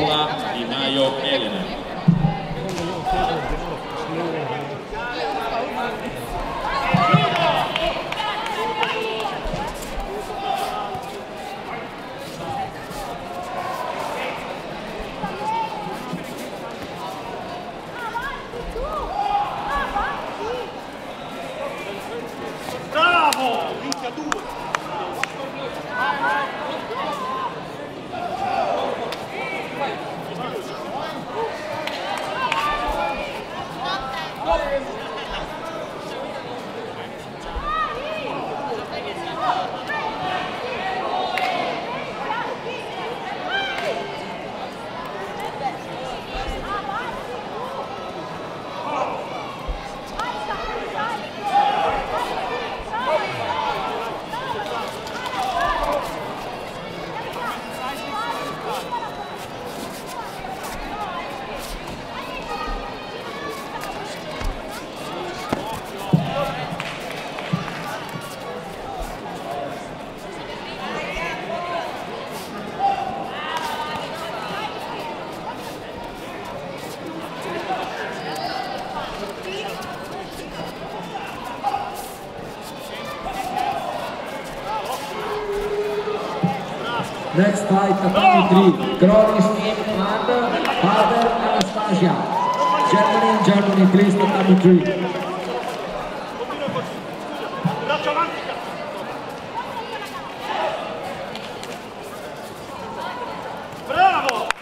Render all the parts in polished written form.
Pola Di Maio Elena. Bravo! Minchia due! Next fight, tatami 3, Kronis team and Father Anastasia. Germany, please, tatami 3. Braccio avanti! Bravo!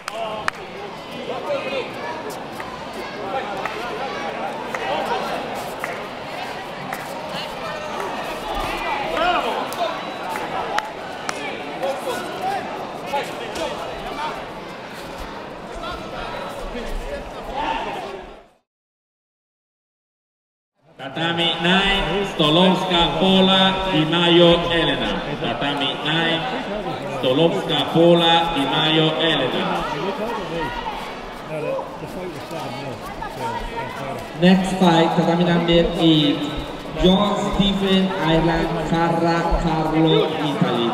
Tatami 9, Stolovska Pola Di Maio Elena. Tatami 9, Stolovska Pola Di Maio Elena. Next fight, tatami number 8, John Stephen Ireland Carra Carlo Italy.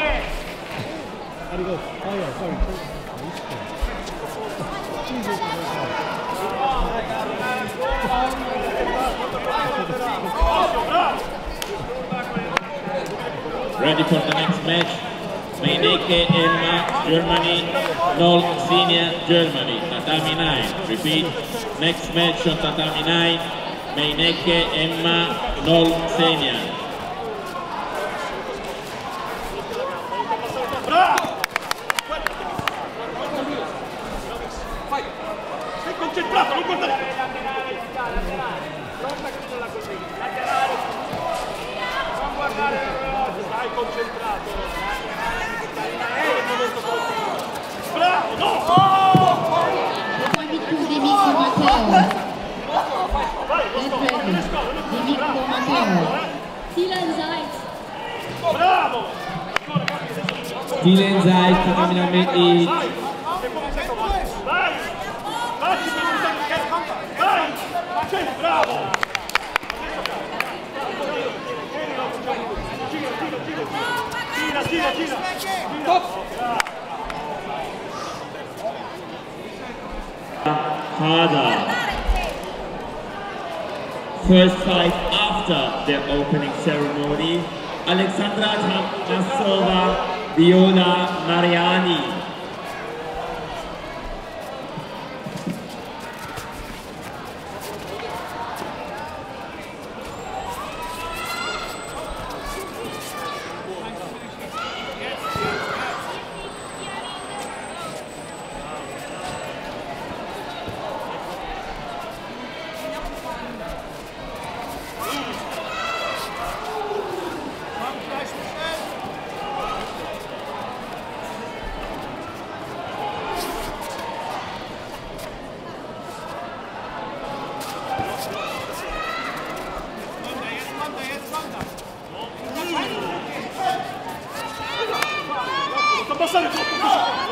Ready for the next match. Meineke Emma, Germany, Nol Senior, Germany. Tatami 9. Repeat. Next match on Tatami 9. Meineke Emma, Nol Senior. Sei concentrato, non guardare! Non guardare l'orologio, stai concentrato! Bravo, no! Poi di Mirko Matteo. Di Mirko Matteo. Dylan Zayt. Bravo! Dylan Zayt, tatami number 8. Vai! Vai! Bravo! Gira! Harder. First fight after the opening ceremony, Alexandra Tamasova, Viola Mariani. Passare troppo!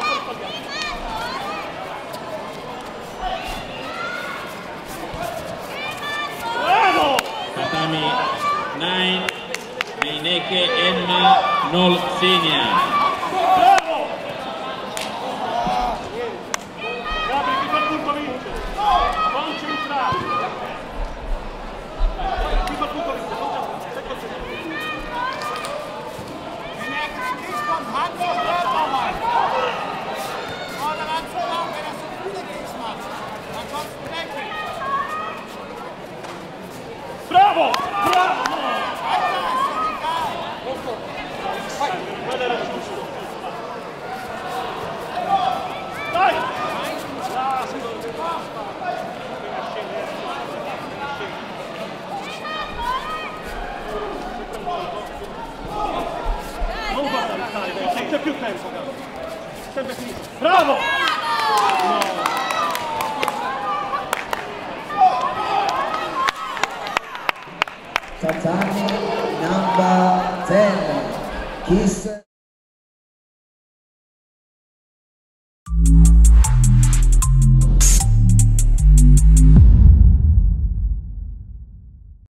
Bravo! Tatami 9, Meineke Emma, Nol Senior. Bravo! Non guarda il carico, non c'è più tempo, caro. Sempre finito. Bravo! Tatami number 10. Kiss.